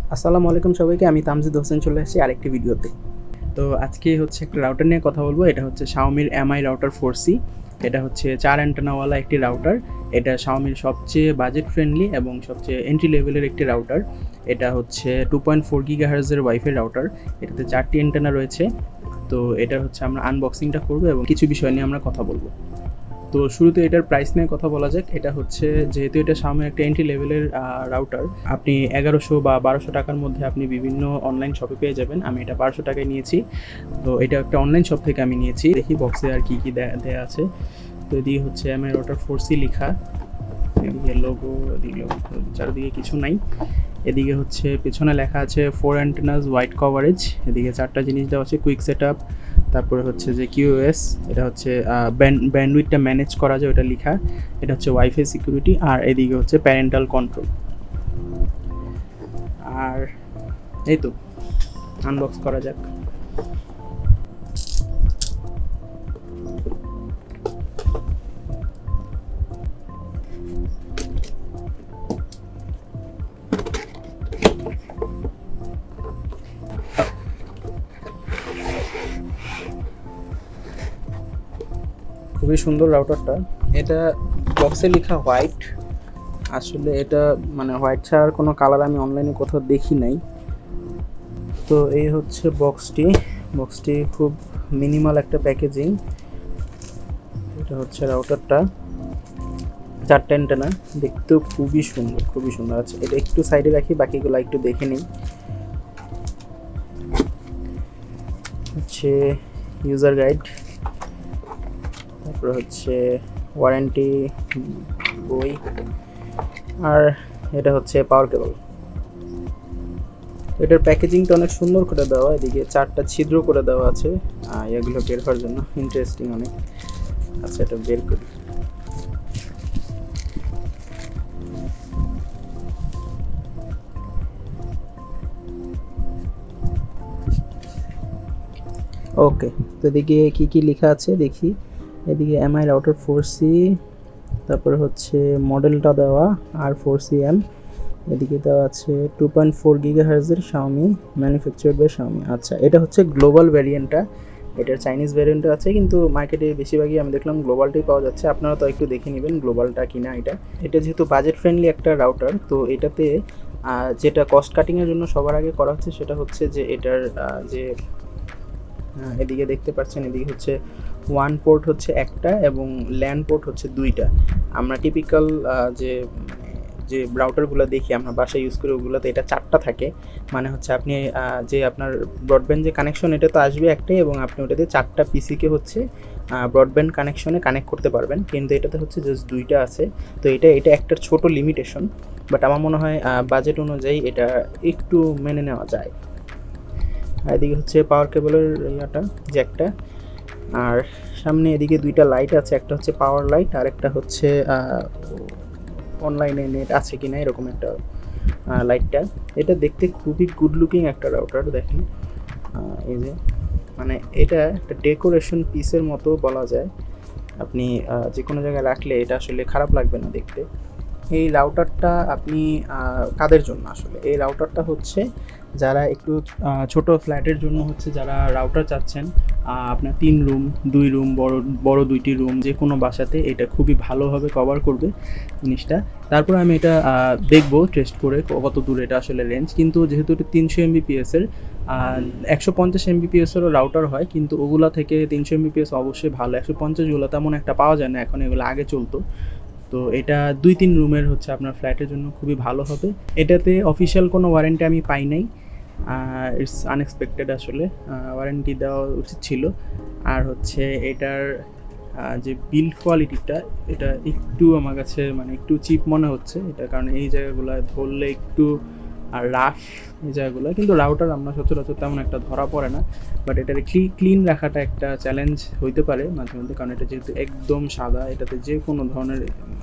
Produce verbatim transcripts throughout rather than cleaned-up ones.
আসসালামু আলাইকুম সবাইকে, আমি তামজিদ হোসেন চলে এসেছি আরেকটি ভিডিওতে। তো আজকে হচ্ছে একটা রাউটার নিয়ে কথা বলবো। এটা হচ্ছে শাওমির এমআই রাউটার ফোর সি। এটা হচ্ছে চার অ্যান্টেনাওয়ালা একটি রাউটার। এটা শাওমির সবচেয়ে বাজেট ফ্রেন্ডলি এবং সবচেয়ে এন্ট্রি লেভেলের একটি রাউটার। এটা হচ্ছে টু পয়েন্ট ফোর গিগাহার্জের ওয়াইফাই রাউটার। এটাতে চারটি অ্যান্টেনা রয়েছে। তো এটা হচ্ছে আমরা আনবক্সিংটা করবো এবং কিছু বিষয় নিয়ে আমরা কথা বলবো। তো শুরুতে এটার প্রাইস নিয়ে কথা বলা যাক। এটা হচ্ছে, যেহেতু এটা সামনে একটা এন্ট্রি লেভেলের রাউটার, আপনি এগারোশো বা বারোশো টাকার মধ্যে আপনি বিভিন্ন অনলাইন শপে পেয়ে যাবেন। আমি এটা বারোশো টাকায় নিয়েছি। তো এটা একটা অনলাইন শপ থেকে আমি নিয়েছি। দেখি বক্সে আর কি কি দেয়া আছে। তো এদিকে হচ্ছে এমআই রাউটার ফোর সি লেখা, এদিকে লোগো, এদিকে চারিদিকে কিছু নাই। এদিকে হচ্ছে পেছনে লেখা আছে ফোর অ্যান্টেনাস হোয়াইট কভারেজ। এদিকে চারটা জিনিস দেওয়া আছে, কুইক সেট আপ, তারপরে হচ্ছে যে কিউএস, এটা হচ্ছে ব্যান্ডউইথটা ম্যানেজ করা যায় ওটা লেখা, এটা হচ্ছে ওয়াইফাই সিকিউরিটি, আর এদিকে হচ্ছে প্যারেন্টাল কন্ট্রোল। আর এই তো, আনবক্স করা যাক। খুবই সুন্দর রাউটারটা। এটা বক্সে লেখা হোয়াইট, আসলে এটা মানে হোয়াইট ছাড়ার কোনো কালার আমি অনলাইনে কোথাও দেখি নাই। তো এই হচ্ছে বক্সটি। বক্সটি খুব মিনিমাল একটা প্যাকেজিং। এটা হচ্ছে রাউটারটা, চারটা অ্যান্টেনা, দেখতেও খুবই সুন্দর, খুবই সুন্দর আছে। এটা একটু সাইডে রাখি, বাকিগুলো একটু দেখে নিই। হচ্ছে ইউজার গাইড, তারপরে হচ্ছে ওয়ারেন্টি বই, আর এটা হচ্ছে পাওয়ার কেবল। এটার প্যাকেজিংটা অনেক সুন্দর করে দেওয়া, এদিকে চারটা ছিদ্র করে দেওয়া আছে এগুলো বের করার জন্য। ইন্টারেস্টিং অনেক। আচ্ছা, এটা বের করি। ওকে, তো এদিকে কি কি লেখা আছে দেখি। এদিকে এমআই রাউটার ফোর সি, তারপরে হচ্ছে মডেলটা দেওয়া আর ফোর সি এম। এদিকে দেওয়া আছে টু পয়েন্ট ফোর গিগাহার্জের শাওমি, ম্যানুফ্যাকচার্ড বাই শাওমি। আচ্ছা, এটা হচ্ছে গ্লোবাল ভ্যারিয়েন্টটা। এটার চাইনিজ ভ্যারিয়েন্টও আছে, কিন্তু মার্কেটে বেশিরভাগই আমি দেখলাম গ্লোবালটাই পাওয়া যাচ্ছে। আপনারা তো একটু দেখে নেবেন গ্লোবালটা কিনা। এটা এটা যেহেতু বাজেট ফ্রেন্ডলি একটা রাউটার, তো এটাতে যেটা কস্ট কাটিংয়ের জন্য সবার আগে করা হচ্ছে সেটা হচ্ছে যে এটার যে এদিকে দেখতে পাচ্ছেন, এদিকে হচ্ছে ওয়ান পোর্ট হচ্ছে একটা এবং ল্যান পোর্ট হচ্ছে দুইটা। আমরা টিপিক্যাল যে যে রাউটারগুলো দেখি আমরা বাসায় ইউজ করি, ওগুলোতে এটা চারটা থাকে। মানে হচ্ছে আপনি যে আপনার ব্রডব্যান্ড যে কানেকশন, এটা তো আসবে একটাই, এবং আপনি ওটাতে চারটা পিসিকে হচ্ছে ব্রডব্যান্ড কানেকশনে কানেক্ট করতে পারবেন। কিন্তু এটাতে হচ্ছে জাস্ট দুইটা আছে। তো এটা এটা একটা ছোট লিমিটেশন, বাট আমার মনে হয় বাজেট অনুযায়ী এটা একটু মেনে নেওয়া যায়। এদিকে হচ্ছে পাওয়ার কেবলের ইয়াটা, জ্যাকটা, আর সামনে এদিকে দুইটা লাইট আছে, একটা হচ্ছে পাওয়ার লাইট আর একটা হচ্ছে অনলাইনে নেট আছে কিনা এরকম একটা লাইটটা। এটা দেখতে খুবই গুড লুকিং একটা রাউটার। দেখেন এই যে, মানে এটা একটা ডেকোরেশন পিসের মতো বলা যায়। আপনি যে কোনো জায়গায় রাখলে এটা আসলে খারাপ লাগবে না দেখতে। এই রাউটারটা আপনি কাদের জন্য আসলে? এই রাউটারটা হচ্ছে যারা একটু ছোট ফ্ল্যাটের জন্য হচ্ছে, যারা রাউটার চাচ্ছেন আপনার তিন রুম, দুই রুম, বড় বড় দুইটি রুম, যে কোনো বাসাতে এটা খুবই ভালোভাবে কভার করবে জিনিসটা। তারপর আমি এটা দেখবো টেস্ট করে কত দূর এটা আসলে রেঞ্জ। কিন্তু যেহেতু এটা তিনশো এমবিপিএসের, একশো পঞ্চাশ এমবিপিএসেরও রাউটার হয়, কিন্তু ওগুলা থেকে তিনশো এমবিপিএস অবশ্যই ভালো। একশো পঞ্চাশগুলো তেমন একটা পাওয়া যায় না এখন, এগুলো আগে চলতো। তো এটা দুই তিন রুমের হচ্ছে আপনার ফ্ল্যাটের জন্য খুবই ভালো হবে। এটাতে অফিসিয়াল কোনো ওয়ারেন্টি আমি পাই নাই, ইটস আনএক্সপেক্টেড। আসলে ওয়ারেন্টি দেওয়া উচিত ছিল। আর হচ্ছে এটার যে বিল্ড কোয়ালিটিটা, এটা একটু আমার কাছে মানে একটু চিপ মনে হচ্ছে এটা, কারণ এই জায়গাগুলো ধরলে একটু আর রাফ এই জায়গাগুলো। কিন্তু রাউটার আমরা সচরাচর তেমন একটা ধরা পড়ে না, বাট এটার ক্লিন রাখাটা একটা চ্যালেঞ্জ হইতে পারে মাঝে মধ্যে, কারণ এটা যেহেতু একদম সাদা, এটাতে যে কোনো ধরনের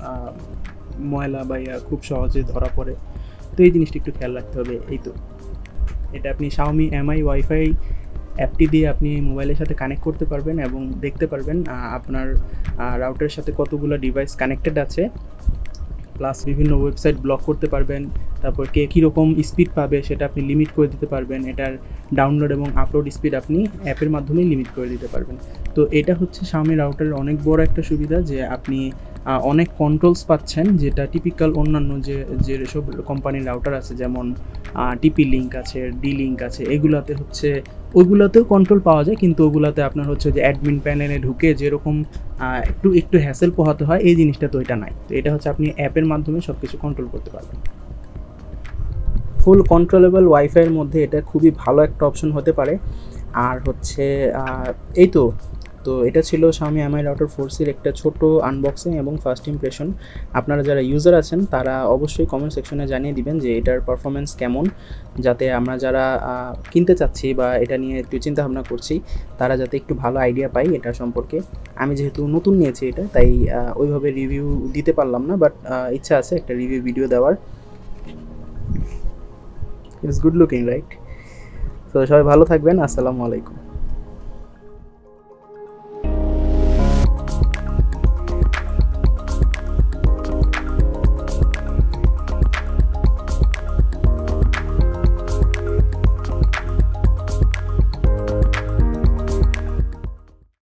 ময়লা বা ইয়া খুব সহজে ধরা পড়ে। তো এই জিনিসটা একটু খেয়াল রাখতে হবে। এই তো, এটা আপনি শাওমি এমআই ওয়াইফাই অ্যাপটি দিয়ে আপনি মোবাইলের সাথে কানেক্ট করতে পারবেন এবং দেখতে পারবেন আপনার রাউটারের সাথে কতগুলো ডিভাইস কানেক্টেড আছে, প্লাস বিভিন্ন ওয়েবসাইট ব্লক করতে পারবেন। তারপর কে কীরকম স্পিড পাবে সেটা আপনি লিমিট করে দিতে পারবেন। এটার ডাউনলোড এবং আপলোড স্পিড আপনি অ্যাপের মাধ্যমেই লিমিট করে দিতে পারবেন। তো এটা হচ্ছে Xiaomi রাউটারের অনেক বড় একটা সুবিধা, যে আপনি অনেক কন্ট্রোলস পাচ্ছেন, যেটা টিপিক্যাল অন্যান্য যে যেসব কোম্পানির রাউটার আছে, যেমন টিপি লিঙ্ক আছে, ডি লিঙ্ক আছে, এগুলাতে হচ্ছে ওইগুলোতেও কন্ট্রোল পাওয়া যায়, কিন্তু ওগুলাতে আপনার হচ্ছে যে অ্যাডমিন প্যানেলে ঢুকে যেরকম একটু একটু হ্যাসেল পোহাতে হয়, এই জিনিসটা তো এটা নাই। তো এটা হচ্ছে আপনি অ্যাপের মাধ্যমে সব কিছু কন্ট্রোল করতে পারবেন। ফুল কন্ট্রোলেবল ওয়াইফাইয়ের মধ্যে এটা খুবই ভালো একটা অপশন হতে পারে। আর হচ্ছে এই তো তো এটা ছিল Xiaomi M I router four সির একটা ছোট আনবক্সিং এবং ফার্স্ট ইমপ্রেশন। আপনারা যারা ইউজার আছেন তারা অবশ্যই কমেন্ট সেকশনে জানিয়ে দিবেন যে এটার পারফরমেন্স কেমন, যাতে আমরা যারা কিনতে চাচ্ছি বা এটা নিয়ে একটু চিন্তা ভাবনা করছি তারা যাতে একটু ভালো আইডিয়া পাই এটা সম্পর্কে। আমি যেহেতু নতুন নিয়েছি এটা, তাই ওইভাবে রিভিউ দিতে পারলাম না, বাট ইচ্ছা আছে একটা রিভিউ ভিডিও দেওয়ার। It's good looking right? তো সবাই ভালো থাকবেন, আসসালামু আলাইকুম।